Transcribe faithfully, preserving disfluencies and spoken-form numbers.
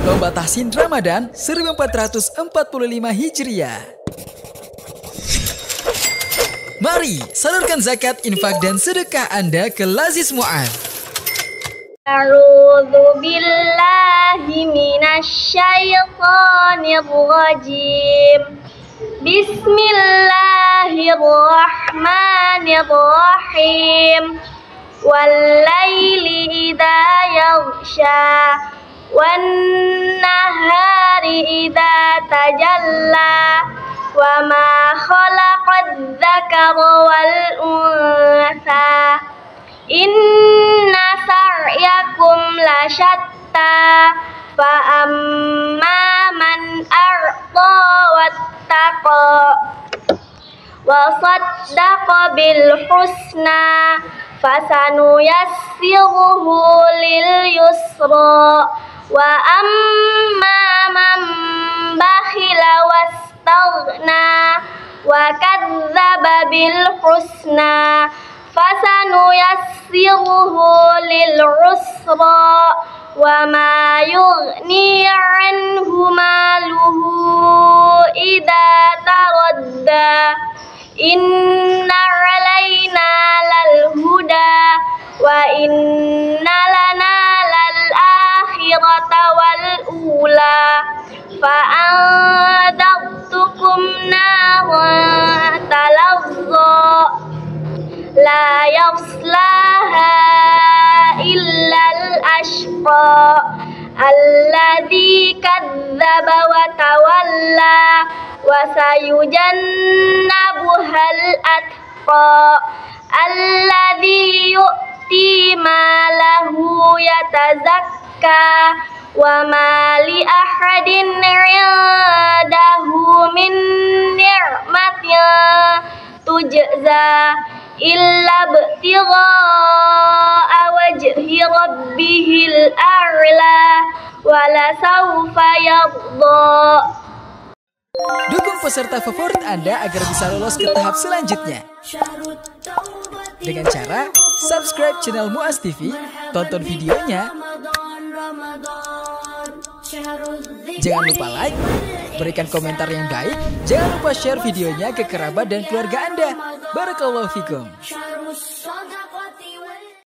Lomba Tahsin Ramadan seribu empat ratus empat puluh lima Hijriah. Mari salurkan zakat, infak, dan sedekah Anda ke Lazis Mu'ad. A'udzu billahi minasyaitonir rajim. Bismillahirrahmanirrahim. Wal-laili idza yaghsha wan nahari idza tajalla wa ma khalaqadz dzakara wal untha inna sa'yakum lasyatta fa amma man a'ta wattaqa wa saddaqa bil husna fasanu yassiruhu lil yusra wa amma man bakhila wastaghna wa kadzdzaba bil husna fasanu yassiruhu lil usra wa ma yughni anhu maluhu idza taradda inna alaina lal huda wa inna lana lal akhirata wal ula fa anzartukum naran talazza la yaslaha illa al ashqa alladzi kadzdzaba wa tawalla wa sayujannabuhal atqa alladzi yu'ti malahu yatazakka wa ma li ahadin 'indahu min ni'matin tujza illa ibtigha'a wajhi rabbihil a'la wa la sawfa yardha. Dukung peserta favorit Anda agar bisa lolos ke tahap selanjutnya dengan cara subscribe channel Muaz T V, tonton videonya, jangan lupa like, berikan komentar yang baik, jangan lupa share videonya ke kerabat dan keluarga Anda. Barakallahu fikum.